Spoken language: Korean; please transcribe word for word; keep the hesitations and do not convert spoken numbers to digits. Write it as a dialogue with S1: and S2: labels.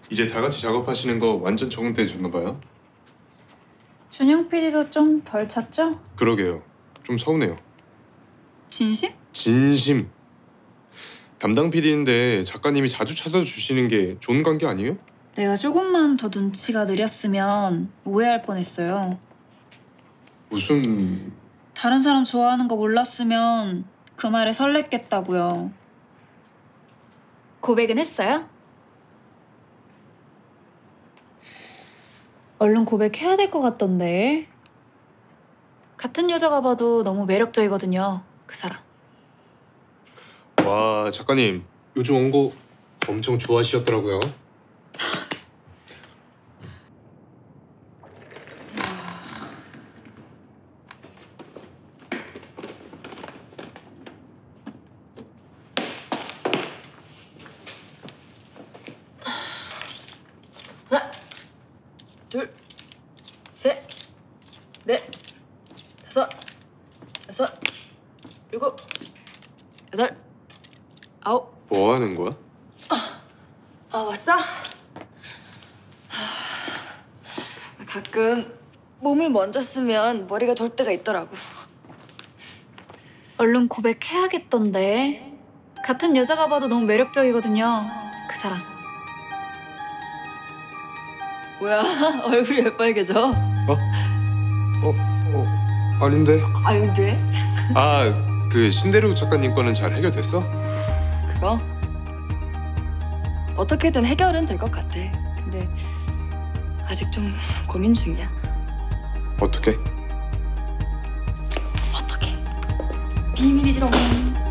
S1: 이제 다 같이 작업하시는 거 완전 적응되셨나 봐요.
S2: 준영 피디도 좀 덜 찼죠?
S1: 그러게요. 좀 서운해요.
S2: 진심?
S1: 진심. 담당 피디인데 작가님이 자주 찾아주시는 게 좋은 관계 아니에요?
S2: 내가 조금만 더 눈치가 느렸으면 오해할 뻔했어요.
S1: 무슨...
S2: 다른 사람 좋아하는 거 몰랐으면 그 말에 설렜겠다고요. 고백은 했어요? 얼른 고백해야 될 것 같던데. 같은 여자가 봐도 너무 매력적이거든요, 그 사람.
S1: 와, 작가님 요즘 온 거 엄청 좋아하시더라고요.
S3: 하나, 둘, 셋, 넷, 다섯, 여섯, 일곱, 여덟, 아홉.
S1: 뭐 하는 거야?
S3: 아, 왔어? 가끔 몸을 먼저 쓰면 머리가 돌 때가 있더라고.
S2: 얼른 고백해야겠던데. 같은 여자가 봐도 너무 매력적이거든요, 그 사람.
S3: 뭐야, 얼굴이 왜 빨개져?
S1: 어? 어? 어? 아닌데?
S3: 아닌데?
S1: 아, 그 신대륙 작가님 거는 잘 해결됐어?
S3: 그거? 어떻게든 해결은 될 것 같아. 근데 아직 좀 고민 중이야.
S1: 어떻게?
S3: 어떻게? 비밀이지롱.